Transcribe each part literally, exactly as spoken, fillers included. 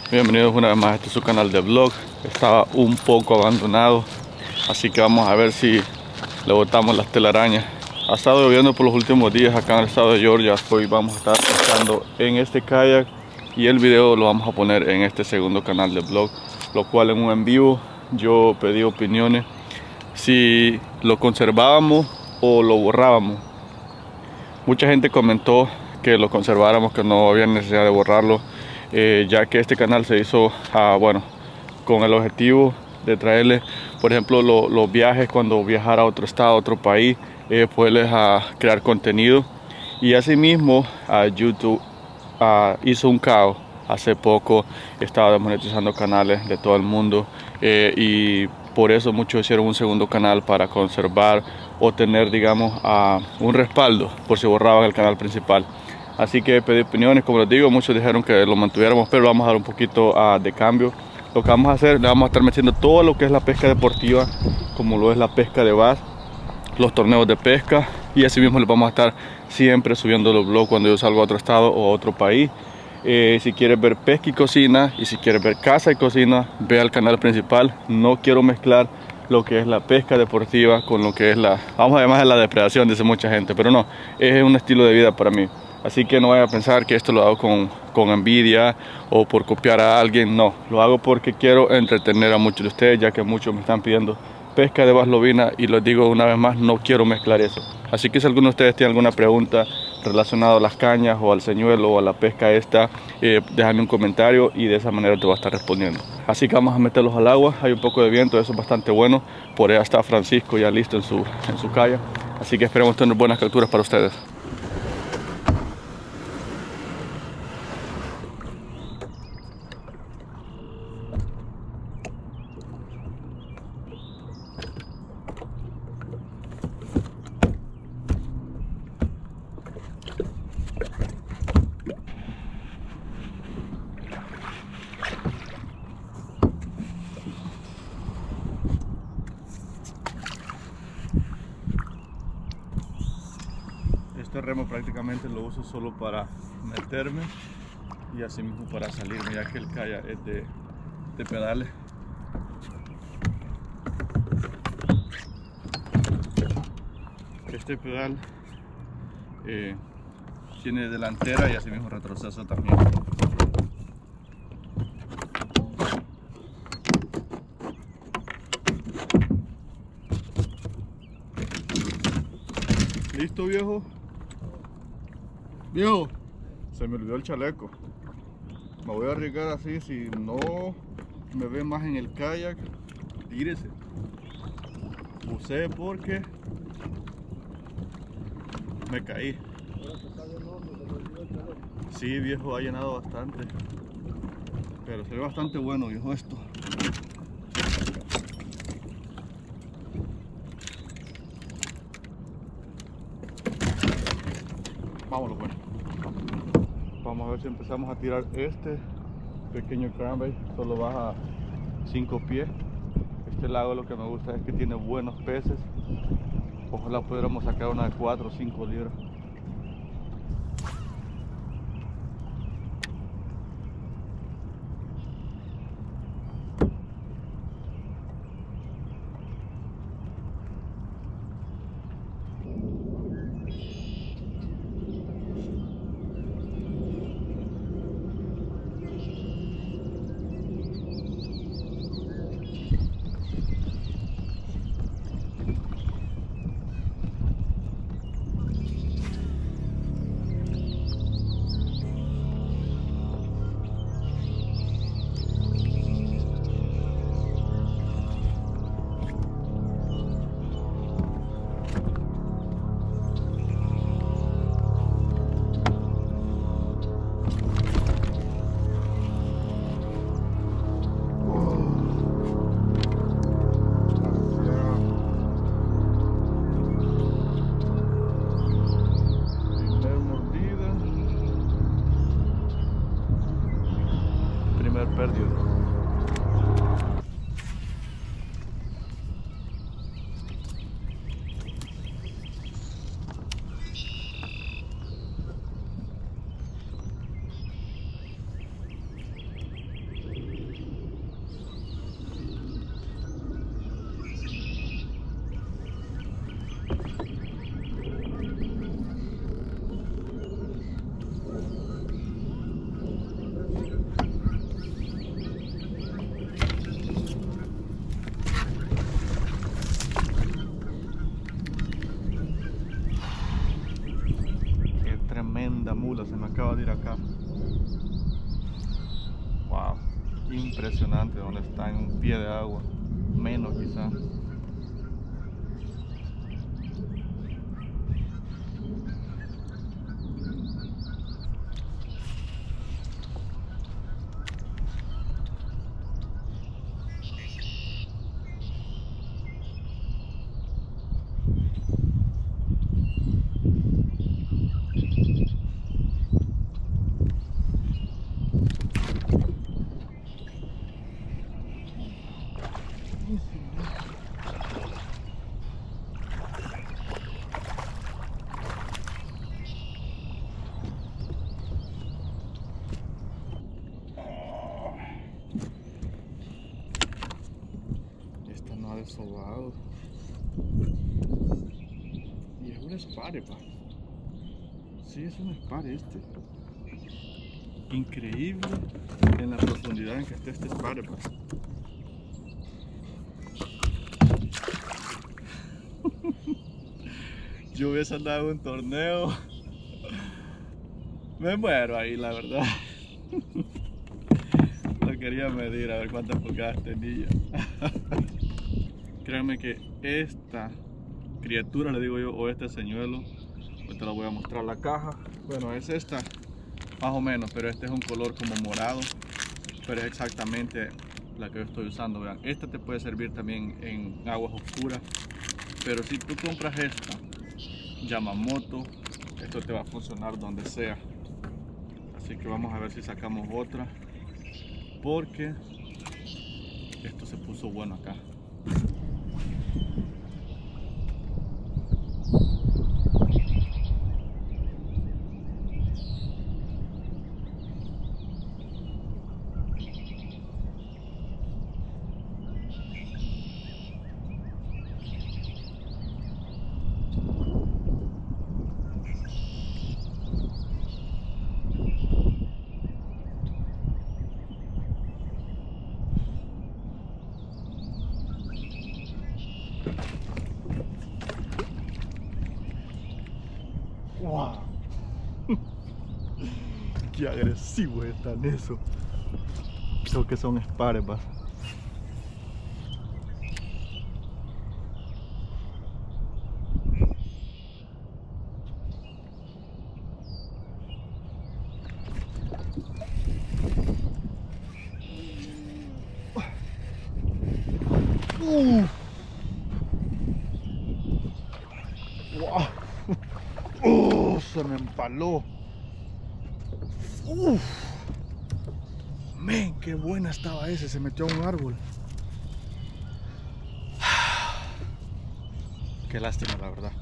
Bienvenidos una vez más a este su canal de vlog. Estaba un poco abandonado, así que vamos a ver si le botamos las telarañas. Ha estado lloviendo por los últimos días acá en el estado de Georgia. Hoy vamos a estar pescando en este kayak y el video lo vamos a poner en este segundo canal de vlog, lo cual en un en vivo yo pedí opiniones si lo conservábamos o lo borrábamos. Mucha gente comentó que lo conserváramos, que no había necesidad de borrarlo, eh, ya que este canal se hizo ah, bueno, con el objetivo de traerles, por ejemplo, lo, los viajes, cuando viajar a otro estado, a otro país, eh, poderles a crear contenido. Y asimismo a YouTube ah, hizo un caos hace poco, estaba desmonetizando canales de todo el mundo, eh, y por eso muchos hicieron un segundo canal para conservar o tener, digamos, uh, un respaldo por si borraban el canal principal. Así que pedí opiniones, como les digo, muchos dijeron que lo mantuviéramos, pero vamos a dar un poquito uh, de cambio. Lo que vamos a hacer, le vamos a estar metiendo todo lo que es la pesca deportiva, como lo es la pesca de bass, los torneos de pesca, y así mismo les vamos a estar siempre subiendo los vlogs cuando yo salgo a otro estado o a otro país. Eh, si quieres ver pesca y cocina, y si quieres ver casa y cocina, ve al canal principal. No quiero mezclar lo que es la pesca deportiva con lo que es la, vamos a llamar la depredación, dice mucha gente, pero no, es un estilo de vida para mí. Así que no vaya a pensar que esto lo hago con, con envidia o por copiar a alguien. No, lo hago porque quiero entretener a muchos de ustedes, ya que muchos me están pidiendo pesca de bass lobina, y les digo una vez más, no quiero mezclar eso. Así que si alguno de ustedes tiene alguna pregunta relacionada a las cañas o al señuelo o a la pesca esta, eh, déjame un comentario y de esa manera te voy a estar respondiendo. Así que vamos a meterlos al agua. Hay un poco de viento, eso es bastante bueno. Por allá está Francisco ya listo en su, en su kayak, así que esperemos tener buenas capturas para ustedes. Este remo prácticamente lo uso solo para meterme y así mismo para salirme, ya que el kayak es de, de pedales. Este pedal eh, tiene delantera y así mismo retroceso también. ¿Listo, viejo? Viejo, se me olvidó el chaleco. Me voy a arriesgar así. Si no me ve más en el kayak, tírese. Usé porque me caí. Sí, viejo, ha llenado bastante, pero se ve bastante bueno, viejo, esto. Vámonos, pues. Vamos a ver si empezamos a tirar este pequeño cranbait. Solo baja cinco pies. Este lago lo que me gusta es que tiene buenos peces. Ojalá pudiéramos sacar una de cuatro o cinco libras. Pérdida. Impresionante donde está en un pie de agua, menos quizá. Esta no ha desobado. Y es un espare, pa. Sí, es un espare este. Increíble en la profundidad en que está este espare, pa. Yo hubiese andado en un torneo, me muero ahí, la verdad. Lo quería medir a ver cuántas pulgadas tenía. Créanme que esta criatura, le digo yo, o este señuelo, ahorita lo voy a mostrar la caja. Bueno, es esta, más o menos, pero este es un color como morado, pero es exactamente la que yo estoy usando. Vean, esta te puede servir también en aguas oscuras, pero si tú compras esta Yamamoto, esto te va a funcionar donde sea. Así que vamos a ver si sacamos otra, porque esto se puso bueno acá. ¡Wow! ¡Qué agresivos están esos! Creo que son espares, pa. Uh. ¡Wow! ¡Oh! Se me empaló. ¡Uf! ¡Men! ¡Qué buena estaba ese! Se metió a un árbol. Qué lástima, la verdad.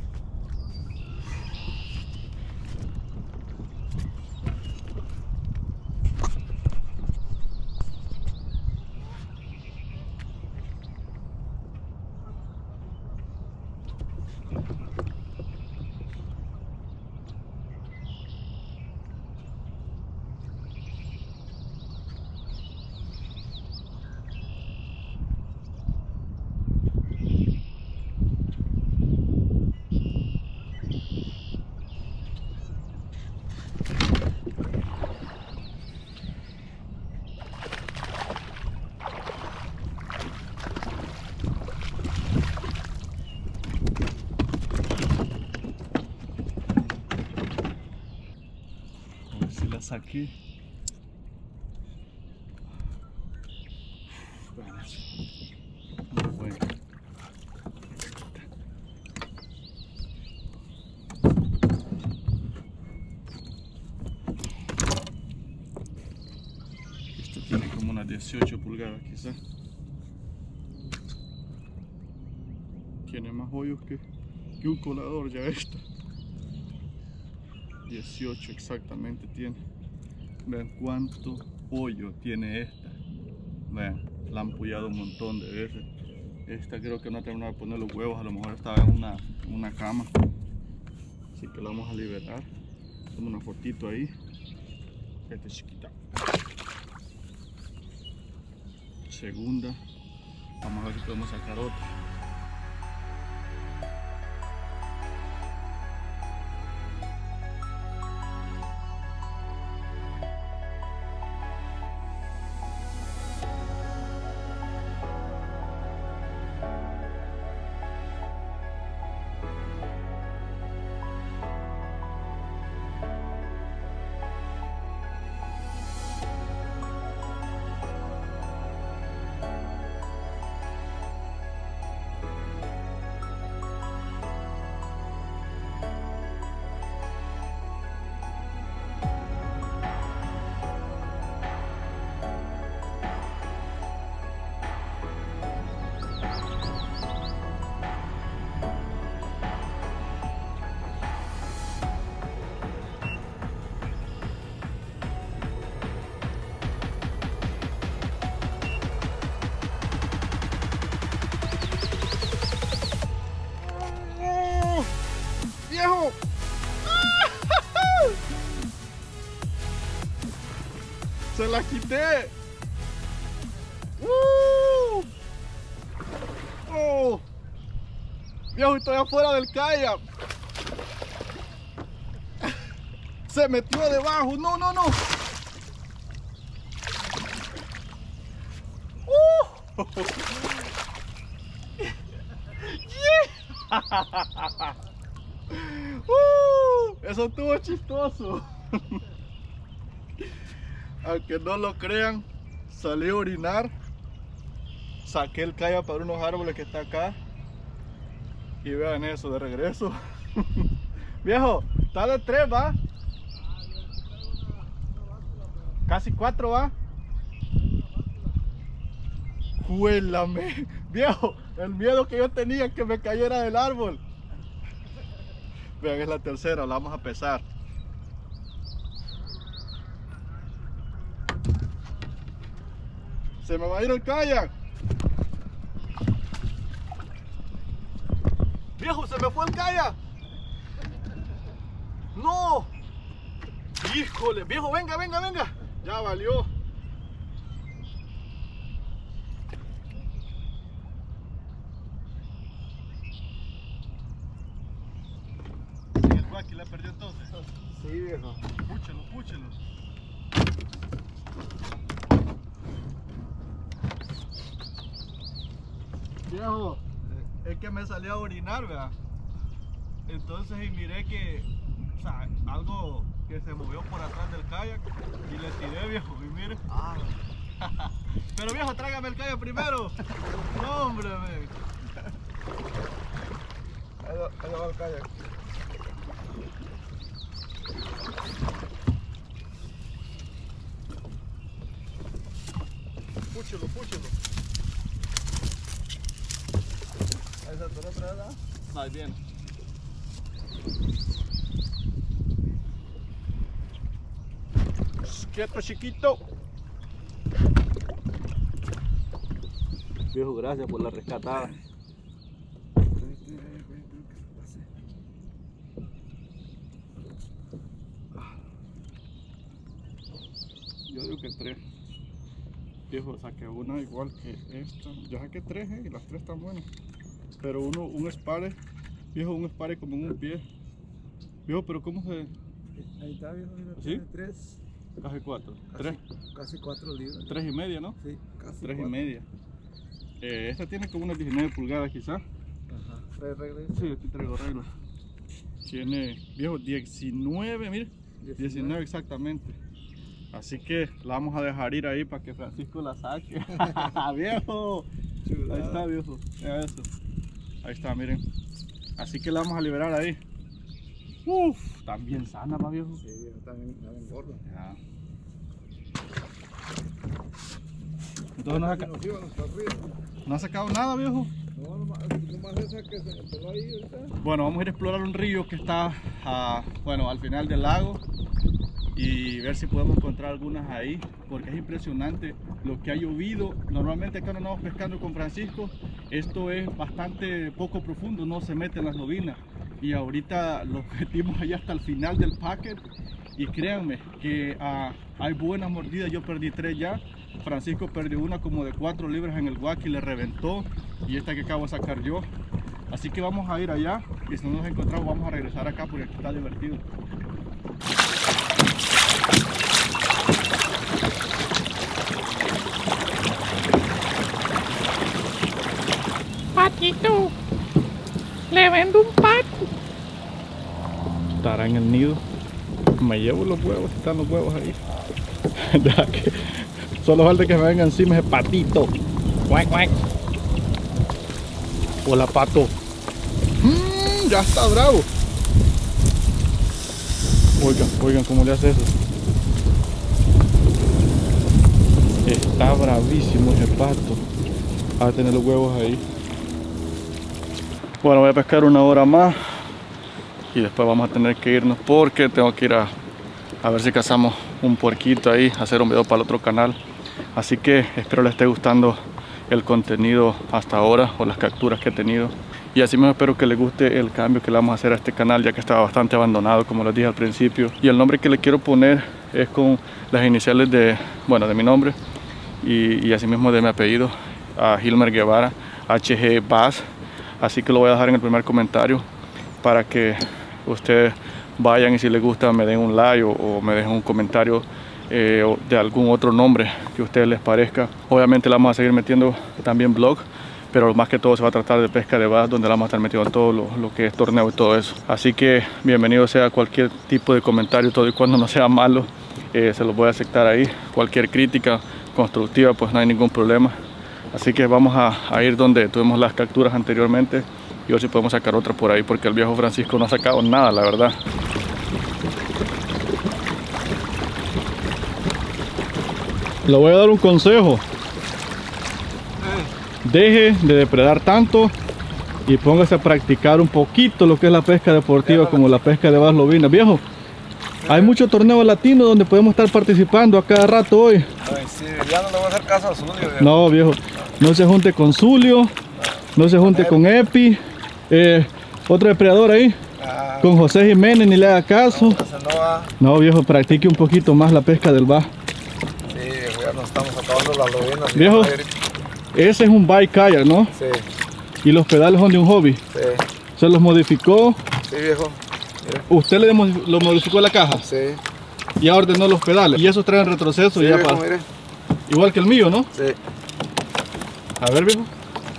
Si la saqué. Muy bueno. Esto tiene como unas dieciocho pulgadas quizás. Tiene más hoyos que, que un colador ya esta. dieciocho exactamente tiene. Vean cuánto hoyo tiene esta. Vean, la han pullado un montón de veces. Esta creo que no ha terminado de poner los huevos, a lo mejor estaba en una, en una cama. Así que la vamos a liberar. Hacemos una fotito ahí. Esta es chiquita. Segunda. Vamos a ver si podemos sacar otra. la quité! ¡Uh! ¡Oh! Viejo, estoy afuera del kayak. Se metió debajo. No, no, no. ¡Uh! Yeah. ¡Uh! Eso estuvo chistoso. Aunque no lo crean, salí a orinar, saqué el kayak para unos árboles que está acá y vean eso de regreso. Viejo, está de tres, va. Casi cuatro, va. Juélame. Viejo, el miedo que yo tenía que me cayera del árbol. Vean, es la tercera, la vamos a pesar. Se me va a ir el kayak. Viejo, se me fue el kayak. No. Híjole, viejo, venga, venga, venga. Ya valió. ¿Y el guaki la perdió entonces? Sí, viejo. Púchelo, púchelo. Viejo, es que me salí a orinar, ¿verdad? Entonces y miré que, o sea, algo que se movió por atrás del kayak y le tiré, viejo, y mire. Ah. Pero viejo, tráigame el kayak primero. No, hombre, man. Ahí va, ahí va el kayak. Púchelo, púchelo. Ahí se atoró otra vez, ¿ah? No, ahí viene. Quieto, chiquito. Viejo, gracias por la rescatada. Yo digo que tres. Viejo, saqué una igual que esta. Yo saqué tres, eh, y las tres están buenas. Pero uno, un espare, viejo, un espare como en un pie. Viejo, pero ¿cómo se...? Ahí está, viejo, mira, ¿Sí? tiene tres. Casi cuatro. Casi, Tres. Casi cuatro libras. Tres y media, ¿no? Sí, casi Tres cuatro. y media. Eh, esta tiene como unas diecinueve pulgadas quizás. Ajá. ¿Traes regla? Sí, aquí traigo regla. Tiene, viejo, diecinueve, mire. diecinueve exactamente. Así que la vamos a dejar ir ahí para que Francisco la saque. Viejo. Chulada. Ahí está, viejo. Mira eso. Ahí está, miren. Así que la vamos a liberar ahí. Uf, también sana, va, viejo. Sí, viejo, también, también gordo. Ya. Entonces no, saca, Nos iban hasta arriba. no ha sacado nada, viejo. No, nomás, nomás esa que se me peló ahí ahorita. Bueno, vamos a ir a explorar un río que está a, bueno, al final del lago y ver si podemos encontrar algunas ahí, porque es impresionante lo que ha llovido. Normalmente acá no andamos pescando con Francisco, esto es bastante poco profundo, no se mete en las lobinas, y ahorita lo metimos allá hasta el final del packet y créanme que uh, hay buenas mordidas. Yo perdí tres ya, Francisco perdió una como de cuatro libras en el guaki y le reventó, y esta que acabo de sacar yo. Así que vamos a ir allá y si no nos encontramos vamos a regresar acá porque aquí está divertido. Patito, le vendo un pato. Estará en el nido. Me llevo los huevos, están los huevos ahí. Ya que solo falta que me venga encima ese patito. Guac, guac. Hola, pato. Mm, ya está bravo. Oigan, oigan cómo le hace eso. Está bravísimo ese pato. Va a tener los huevos ahí. Bueno, voy a pescar una hora más y después vamos a tener que irnos porque tengo que ir a, a ver si cazamos un puerquito ahí, hacer un video para el otro canal. Así que espero les esté gustando el contenido hasta ahora o las capturas que he tenido Y así mismo espero que les guste el cambio que le vamos a hacer a este canal, ya que estaba bastante abandonado, como les dije al principio. Y el nombre que le quiero poner es con las iniciales de, bueno, de mi nombre y, y así mismo de mi apellido, a Hilmer Guevara, H G Bass. Así que lo voy a dejar en el primer comentario para que ustedes vayan y si les gusta me den un like o, o me dejen un comentario eh, de algún otro nombre que a ustedes les parezca. Obviamente le vamos a seguir metiendo también blog, pero más que todo se va a tratar de pesca de bass, donde la vamos a estar metiendo todo lo, lo que es torneo y todo eso. Así que bienvenido sea cualquier tipo de comentario, todo y cuando no sea malo, eh, se los voy a aceptar ahí. Cualquier crítica constructiva, pues no hay ningún problema. Así que vamos a, a ir donde tuvimos las capturas anteriormente y ver si podemos sacar otra por ahí, porque el viejo Francisco no ha sacado nada, la verdad. Le voy a dar un consejo. Deje de depredar tanto y póngase a practicar un poquito lo que es la pesca deportiva, como la pesca de bass lobina. Viejo, hay muchos torneos latinos donde podemos estar participando a cada rato hoy. Ay, sí, ya no le voy a hacer caso a Zulio. Viejo. No, viejo, no se junte con Zulio, no se junte con Epi, eh, otro depredador ahí, Ah, con José Jiménez, ni le haga caso. no, ese no va. No, viejo, practique un poquito más la pesca del bass. Sí, viejo, ya nos estamos acabando las lobinas. Viejo. Ese es un bike kayak, ¿no? Sí, Y los pedales son de un hobby. sí, Se los modificó. sí, viejo. Mire. Usted le demo- lo modificó la caja Sí, y ya ordenó los pedales. Y esos traen retroceso sí, ya viejo, para- mire. igual que el mío, ¿no? Sí. A ver, viejo.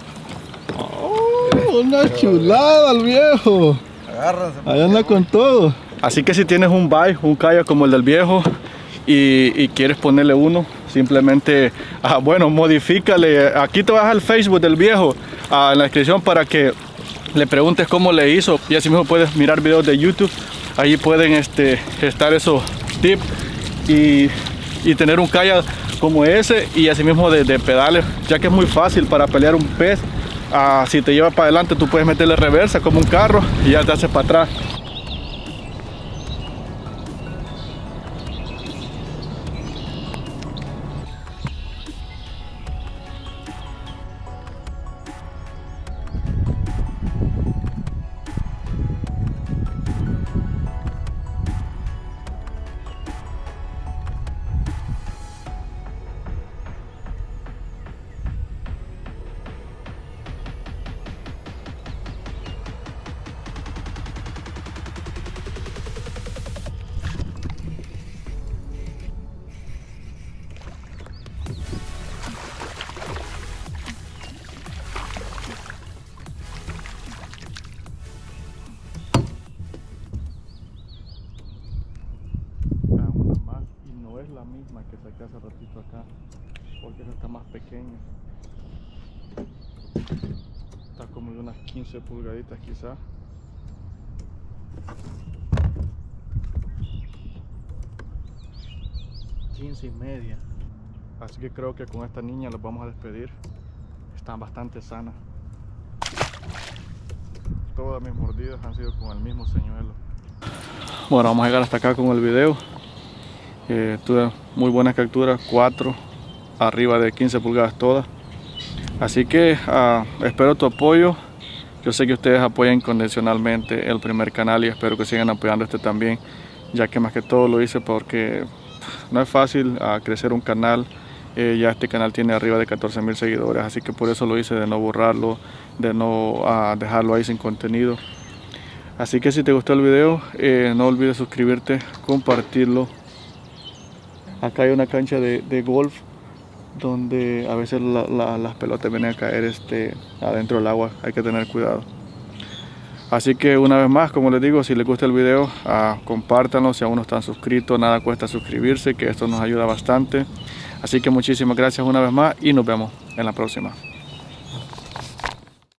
Oh, una chulada el viejo. Agárrense. Ahí anda con todo. Así que si tienes un bike, un kayak como el del viejo y, y quieres ponerle uno, simplemente, ah, bueno, modifícale. Aquí te vas al Facebook del viejo, ah, en la descripción, para que le preguntes cómo le hizo. Y así mismo puedes mirar videos de YouTube. Ahí pueden este, estar esos tips y, y tener un kayak como ese y así mismo de, de pedales, ya que es muy fácil para pelear un pez. Ah, si te lleva para adelante, tú puedes meterle reversa como un carro y ya te haces para atrás. La misma que saqué hace ratito acá, porque esta está más pequeña, está como de unas quince pulgaditas quizá. quince y media. Así que creo que con esta niña los vamos a despedir. Están bastante sanas. Todas mis mordidas han sido con el mismo señuelo. Bueno, vamos a llegar hasta acá con el video. Eh, tuve muy buenas capturas, cuatro arriba de quince pulgadas todas. Así que uh, espero tu apoyo. Yo sé que ustedes apoyan incondicionalmente el primer canal y espero que sigan apoyando este también, ya que más que todo lo hice porque no es fácil uh, crecer un canal. Eh, ya este canal tiene arriba de catorce mil seguidores, así que por eso lo hice, de no borrarlo, de no uh, dejarlo ahí sin contenido. Así que si te gustó el video, eh, no olvides suscribirte, compartirlo. Acá hay una cancha de, de golf donde a veces la, la, las pelotas vienen a caer este, adentro del agua, hay que tener cuidado. Así que una vez más, como les digo, si les gusta el video, uh, compártanlo. Si aún no están suscritos, nada cuesta suscribirse, que esto nos ayuda bastante. Así que muchísimas gracias una vez más y nos vemos en la próxima.